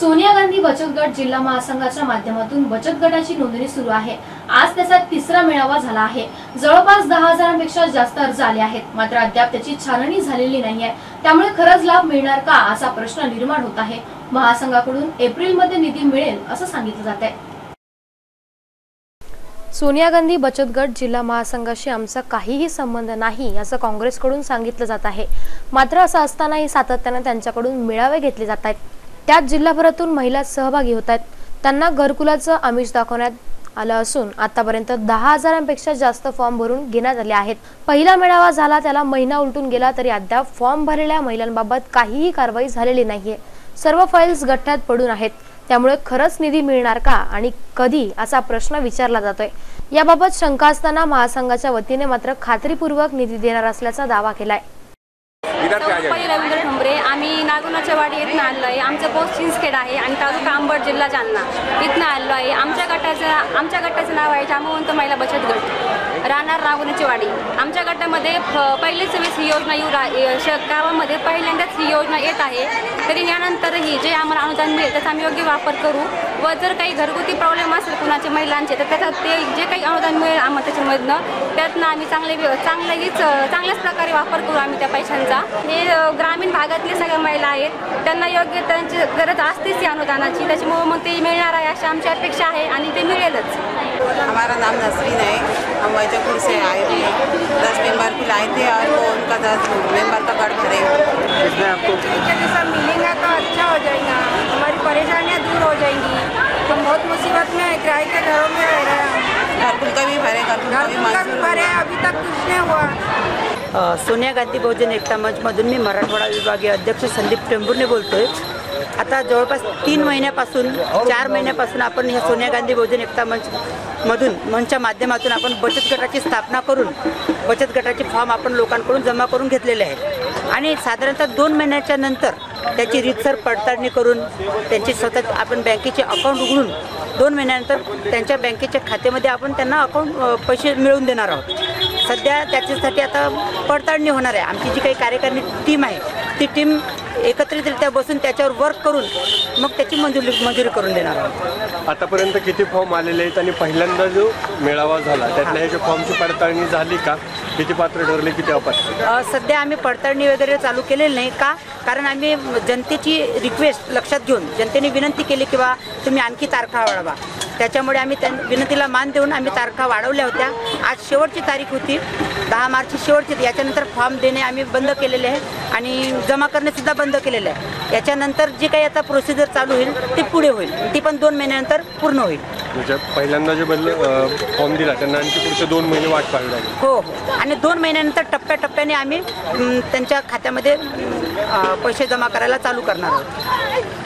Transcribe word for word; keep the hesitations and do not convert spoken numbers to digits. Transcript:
सोनिया गांधी बचत गट जिल्हा महासंघाच्या माध्यमातून बचत गटाची नोंदणी सुरू आहे। आज त्याचा तिसरा मेळावा झाला आहे। जवळपास दहा हजारांपेक्षा जास्त अर्ज आले आहेत, मात्र अद्याप त्याची छाननी झालेली नाहीये। त्यामुळे खरंच लाभ मिळणार का असा प्रश्न निर्माण होत आहे। महासंघाकडून एप्रिल मध्ये निधी मिळेल असं सांगितलं जात आहे। सोनिया गांधी बचत गट जिल्हा महासंघाशी आमचा काहीही संबंध नाही असं काँग्रेसकडून सांगितलं जात आहे। मात्र असं असतानाही सातत्याने त्यांच्याकडून मेळावे घेतले जात आहेत। त्यात जिल्हाभरातून महिला सहभागी होत आहेत। त्यांना घरकुलाचं आमिष दाखवण्यात आलं असून आतापर्यंत दहा हजारांपेक्षा जास्त फॉर्म भरून घेण्यात आले आहेत। पहिला मेळावा झाला त्याला महिना उलटून गेला तरी अद्याप फॉर्म भरलेल्या महिलांबाबत काहीही कारवाई झालेली नाहीये। सर्व फाईल्स गठ्ठ्यात पडून आहेत। त्यामुळे खरंच निधी मिळणार का आणि कधी असा प्रश्न विचारला जातोय। याबाबत शंका असताना महासंघाच्या वतीने मात्र खात्रीपूर्वक निधी देणार असल्याचा दावा केलाय। रवींद्र ठोंबरे, आम्ही नागुनाच्या वाडी इथं आलो आहे। आमचं पोस्ट चिंचखेड आहे आणि तालुका अंबड जिल्हा जालना इथं आलो आहे। आमच्या गटाचं आमच्या गटाचं नाव आहे जामवंत महिला बचत गट, राहणार नागुनाची वाडी। आमच्या गटामध्ये पहिलीच वेळेस ही योजना येऊ गावामध्ये पहिल्यांदाच ही योजना येत आहे। तरी यानंतरही जे आम्हाला अनुदान मिळेल त्याचा आम्ही योग्य वापर करू व जर काही घरगुती प्रॉब्लेम असेल कुणाचे महिलांचे तर त्याच्यात ते जे काही अनुदान मिळेल आम्हाला त्याच्यामधनं त्यातनं आम्ही चांगले चांगलेच चांगल्याच प्रकारे वापर करू आम्ही त्या पैशांचा। हे ग्रामीण भागातले सगळ्या महिला आहेत, त्यांना योग्य त्यांची गरज असतेच या अनुदानाची, त्याच्यामुळे मग ते मिळणार आहे अशी आमची अपेक्षा आहे आणि ते मिळेलच। हमारा नाम नसरीन है, हम वैजपुर से आए थे। दस मेंबर को लाए थे और वो उनका दस मेंबर का गढ़ भरे। इसमें आपको जैसा मिलेगा तो अच्छा हो जाएगा, हमारी परेशानियाँ दूर हो जाएंगी। हम बहुत मुसीबत में है, किराए के घरों में रह रहे हैं। घरकुल का भी भरे, घरकुल का भी भरे, अभी तक कुछ नहीं हुआ। सोनिया गांधी बहुजन एकता मंचमधून मी मराठवाडा विभागीय अध्यक्ष संदीप टेंभुर्णे बोलतोय। आता जवळपास तीन महिन्यापासून चार महिन्यापासून आपण ह्या सोनिया गांधी बहुजन एकता मंच मधून मंचच्या माध्यमातून आपण बचत गटाची स्थापना करून बचत गटाचे फॉर्म आपण लोकांकडून जमा करून घेतलेले आहेत आणि साधारणतः दोन महिन्याच्या नंतर त्याची रीतसर पडताळणी करून त्यांची स्वतः आपण बँकेचे अकाउंट उघडून दोन महिन्यानंतर त्यांच्या बँकेच्या खात्यामध्ये आपण त्यांना अकाउंट पैसे मिळवून देणार आहोत। सध्या त्याच्यासाठी आता पडताळणी होणार आहे। आमची जी काही कार्यकारिणी टीम आहे ती टीम एकत्रितरित्या बसून त्याच्यावर वर्क करून मग त्याची मंजुरी मंजुरी करून देणार आहोत। आतापर्यंत किती फॉर्म आलेले आहेत आणि पहिल्यांदा जो मेळावा झाला त्यातल्या ह्याच्या फॉर्मची पडताळणी झाली का? किती पात्र ठरले, किती अपात्र? सध्या आम्ही पडताळणी वगैरे चालू केलेली नाही का, कारण आम्ही जनतेची रिक्वेस्ट लक्षात घेऊन जनतेने विनंती केली की बा तुम्ही आणखी तारखा वाढवा, त्याच्यामुळे आम्ही त्या विनंतीला मान देऊन आम्ही तारखा वाढवल्या होत्या। आज शेवटची तारीख होती दहा मार्चची शेवटची। याच्यानंतर फॉर्म देणे आम्ही बंद केलेले आहे आणि जमा करणे सुद्धा बंद केलेलं आहे। याच्यानंतर जे काही आता प्रोसिजर चालू होईल ते पुढे होईल, ती पण दोन महिन्यानंतर पूर्ण होईल। म्हणजे पहिल्यांदा जे बदल फॉर्म दिला त्यांना आणखी पुढचे दोन महिने वाट पाहावी लागेल। हो हो, आणि दोन महिन्यानंतर टप्प्याटप्प्याने आम्ही त्यांच्या खात्यामध्ये पैसे जमा करायला चालू करणार आहोत।